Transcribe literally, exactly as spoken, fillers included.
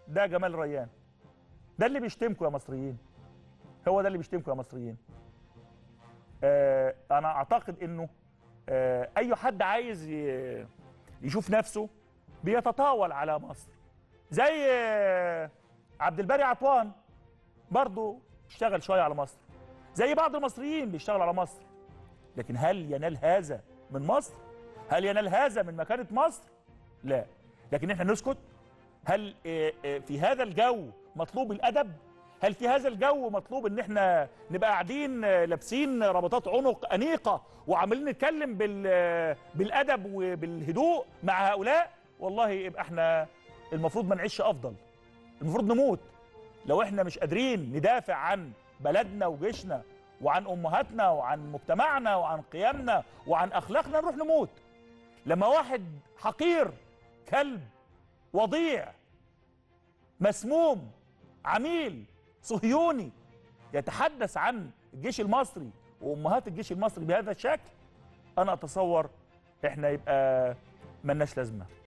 ده جمال ريان. ده اللي بيشتمكم يا مصريين، هو ده اللي بيشتمكم يا مصريين. آه انا اعتقد انه آه اي حد عايز يشوف نفسه بيتطاول على مصر، زي آه عبد الباري عطوان برضه اشتغل شويه على مصر، زي بعض المصريين بيشتغلوا على مصر. لكن هل ينال هذا من مصر؟ هل ينال هذا من مكانة مصر؟ لا. لكن احنا نسكت؟ هل في هذا الجو مطلوب الأدب؟ هل في هذا الجو مطلوب ان احنا نبقى قاعدين لابسين ربطات عنق أنيقة وعمالين نتكلم بالأدب وبالهدوء مع هؤلاء؟ والله يبقى احنا المفروض ما نعيش أفضل، المفروض نموت لو احنا مش قادرين ندافع عن بلدنا وجيشنا وعن أمهاتنا وعن مجتمعنا وعن قيمنا وعن أخلاقنا. نروح نموت لما واحد حقير، كلب، وضيع، مسموم، عميل، صهيوني يتحدث عن الجيش المصري وأمهات الجيش المصري بهذا الشكل. أنا أتصور إحنا يبقى ملناش لازمة.